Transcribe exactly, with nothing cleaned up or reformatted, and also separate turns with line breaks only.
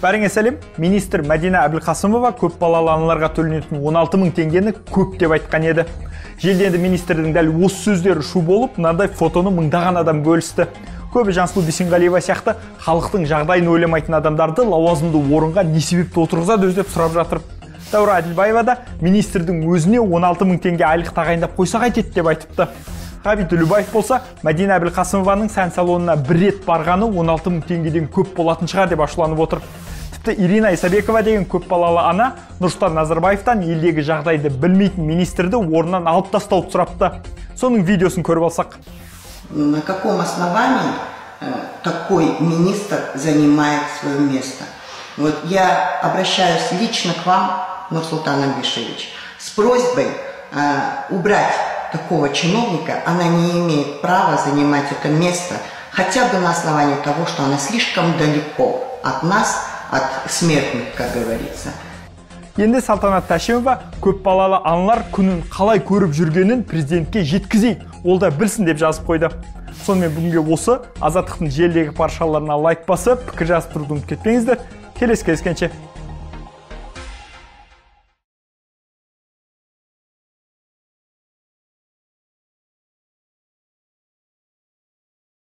Бәріңе сәлем, министр Мәдина Әбілқасымова көп балалы аналарға төленетін он алты мың теңгені көп деп айтқан еді. Желденді министрдің дәл осы сөздері шу болып, мынандай фотоны мыңдаған адам бөлісті. Көбі Жансұлу Бейсенғалиева сияқты халықтың жағдайын ойламайтын адамдарды лауазымды орынға не себепті отырғызады деп сұрап жатыр. Дәура Әділбаева да министрдің өзіне он алты мың теңге айлық тағайындап қойса қайтеді деп айтыпты. Ғабит Үлібаев болса, Мәдина Әбілқасымованың сән салонына бір рет барғаны он алты мың теңгеден көп болатын шығар деп ашуланып отыр. Тіпті Ирина Исабекова деген көп балалы ана Нұрсұлтан Назарбаевтан елдегі жағдайды білмейтін министрді орнынан алып тастауды сұрапты. Соның видеосын көріп алсақ.
На каком основании такой министр занимает свое место? Вот я обращаюсь лично к вам, Нурсултан Абишевич, с просьбой убрать такого чиновника. Она не имеет права занимать это место, хотя бы на основании того, что она слишком далеко от нас, от смертных, как говорится.
Енді Салтанат Тәшімова көп балалы аналар күнін қалай көріп жүргенін президентке жеткізейік, ол да білсін деп жазып қойды. Сонымен бүгінге осы Азаттықтың желідегі парақшаларына лайк басып, пікір жазып тұруды ұмытып кетпеңіздер. Келесі кездескенше.